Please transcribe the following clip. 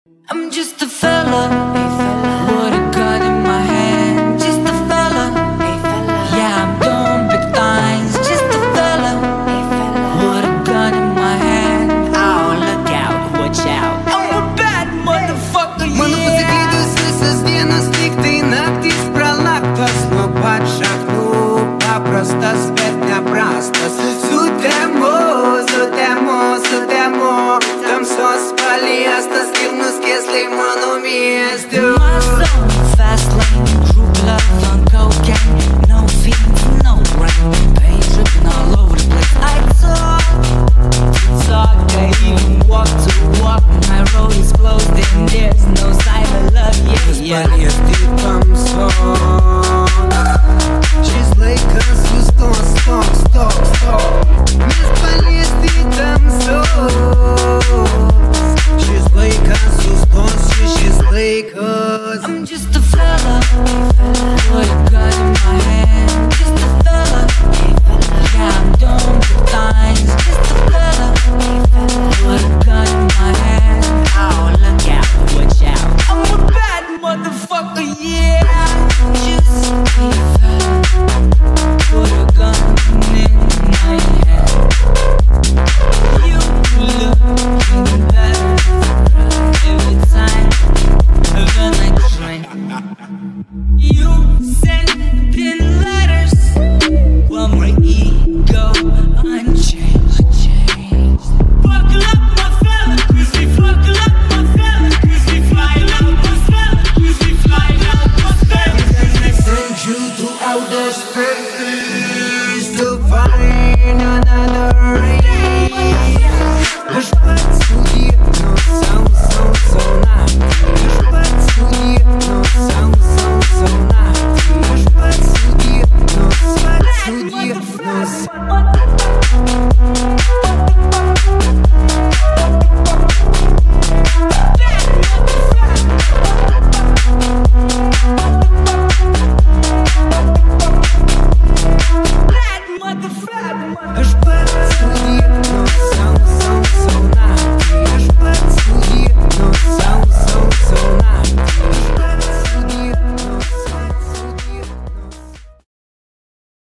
I'm just a fella, with a gun in my hand. Just a fella, yeah, I'm doing big things. Just a fella, with a gun in my hand. Oh, look out, watch out. I'm a bad motherfucker, yeah. Mano pasakydusi dienas lyg tai naktis pralaktos. Nuo pat šaknų paprastas, bet neprastas. Sutemu, tamsos paliestas, kilnus kėslai mano mieste. My zone, fast lane, group love on cocaine. No fiends, no rain, pain dripping all over the place. I talk, I even walk to walk. My road is closed and there's no sign of love, yeah. Палесты tamsos. Šis laikas sustos, stop. Mes paliesti tamsos. Šis laikas sustos, šis laikas. I'm just a fella, with a gun in my hand. Just a fella, yeah, I'm doing good things. Just a fella, with a gun in my hand. Oh, look out, watch out. I'm a bad motherfucker, yeah. Just a fella, with a gun in my hand. You looking better every time when I drink. You sending letters while my ego unchanged. Buckle up, my fella, 'cause we buckle up, my fella, 'cause we flying out, my fella, 'cause we flying out, my fella. Send you to outer space to find another race. Лишь поцелуй, но сам нафиг. Лишь поцелуй, но сам нафиг. Лишь поцелуй, но